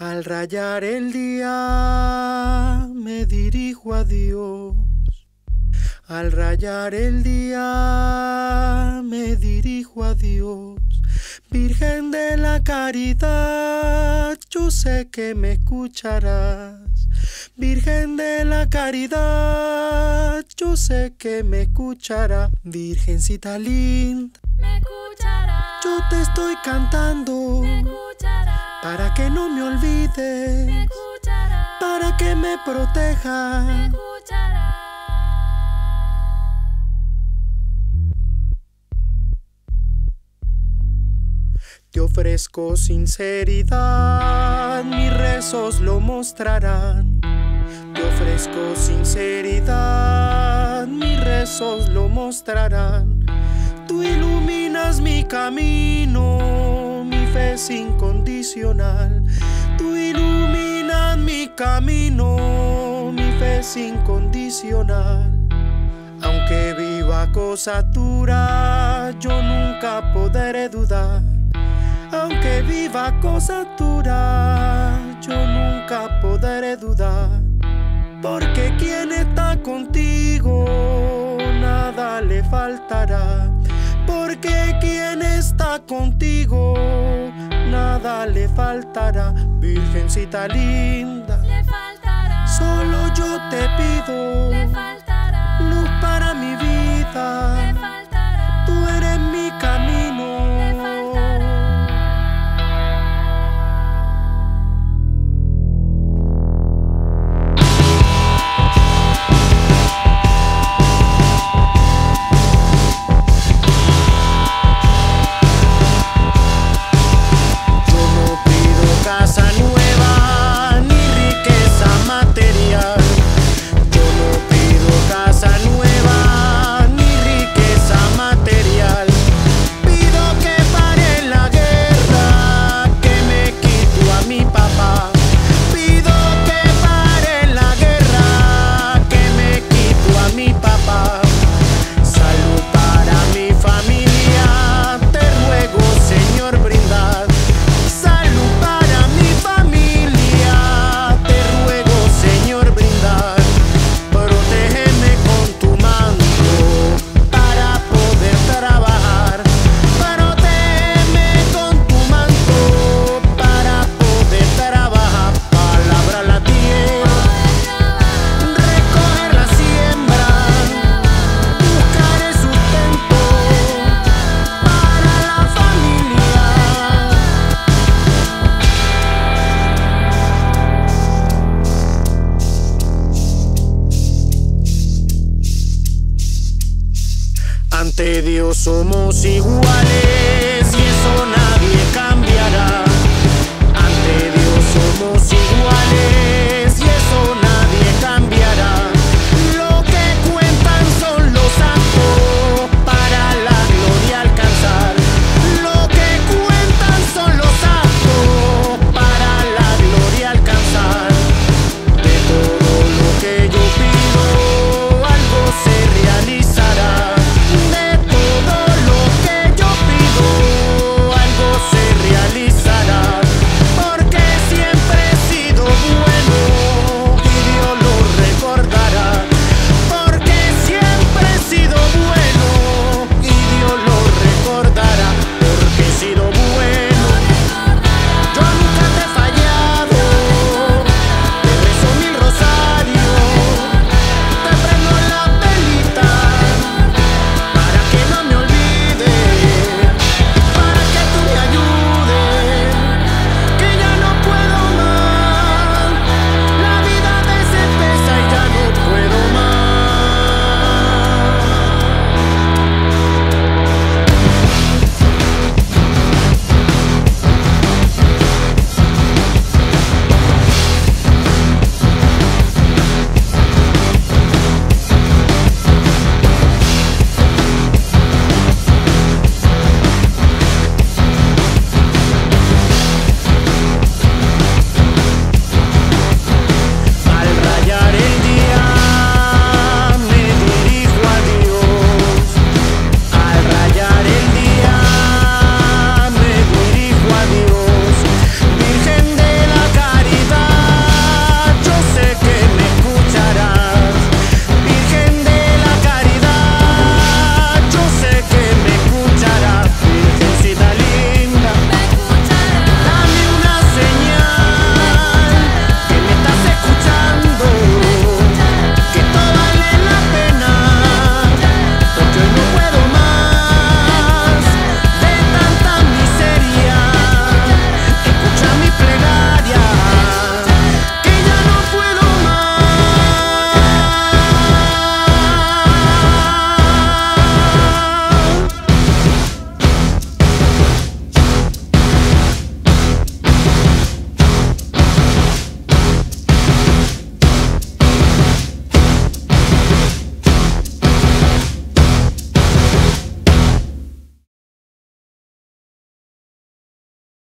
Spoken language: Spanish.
Al rayar el día me dirijo a Dios. Al rayar el día me dirijo a Dios. Virgen de la caridad, yo sé que me escucharás. Virgen de la caridad, yo sé que me escucharás. Virgencita linda, me escucharás. Yo te estoy cantando, me escucharás. Para que no me olvides, me escucharás. Para que me protejas, me escucharás. Te ofrezco sinceridad, mis rezos lo mostrarán. Te ofrezco sinceridad, mis rezos lo mostrarán. Tú iluminas mi camino, mi fe es incondicional. Tú iluminas mi camino, mi fe es incondicional. Aunque viva cosa dura, yo nunca podré dudar. Aunque viva cosa dura, yo nunca podré dudar. Porque quien está contigo, nada le faltará. Porque quien está contigo, nada le faltará. Virgencita linda, le faltará. Solo yo te pido, le faltará. Luz para mi vida, le faltará. Tú eres mi camino, le faltará. Casa nueva ni riqueza material. Yo no pido casa nueva ni riqueza material. Pido que pare la guerra, que me quito a mi papá. Pido que pare la guerra, que me quito a mi papá. Salud para mi familia, te ruego Señor brindar. Salud para mi familia, te ruego Señor brindar. Protégeme con tu manto para poder trabajar. Protégeme con tu manto para poder trabajar. Palabra la tierra, recoger la siembra, buscar el sustento para la familia. Ante Dios somos iguales.